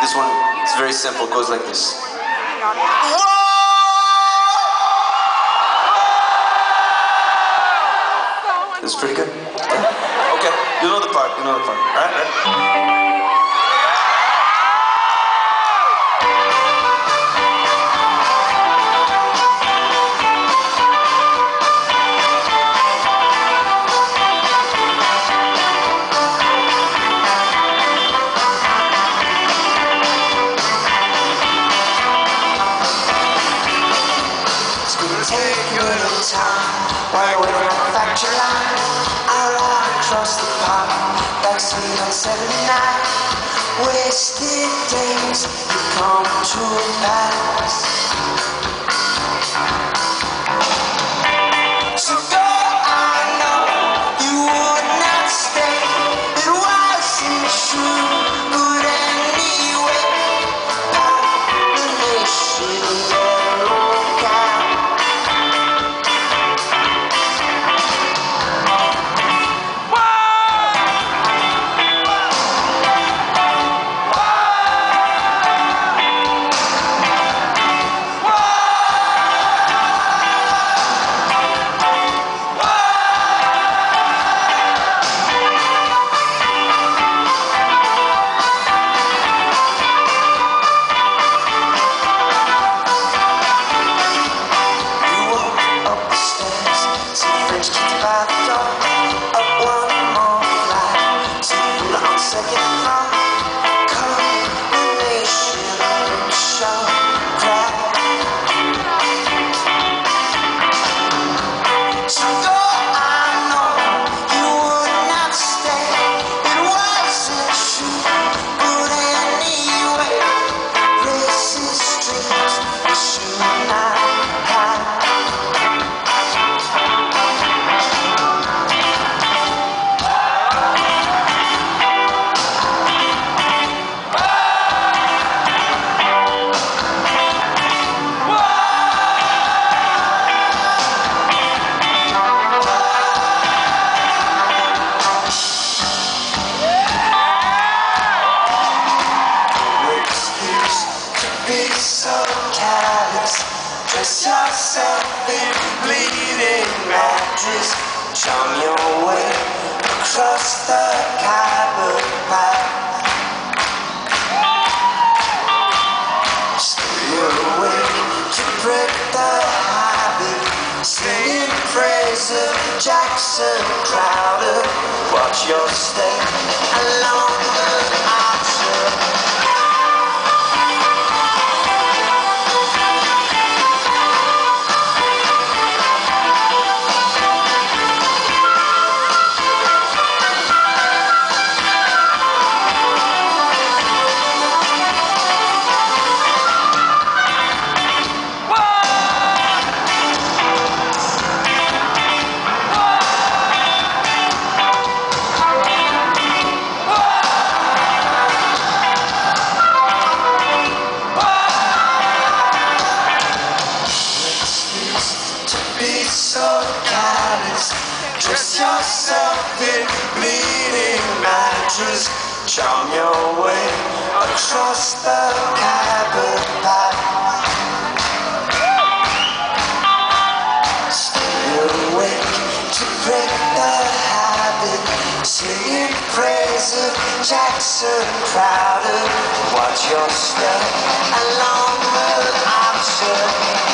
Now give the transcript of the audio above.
This one, it's very simple, goes like this. This is pretty good. Yeah. Okay, you know the part, All right? Take a little time while we're on the factory line. I ride across the park, backseat on 79. Wasted days become to a pass. So go, I know you would not stay. It wasn't true, but anyway, population yellow cow. Dress yourself in bleeding mattress. Charm your way across the carbon path. Stay awake to break the habit. Singing praise of Jackson Crowder. Watch your step along the option. Dress yourself in bleeding mattress. Charm your way across the carbon path. Stay awake to break the habit. Singing praise of Jackson Crowder. Watch your step along the option.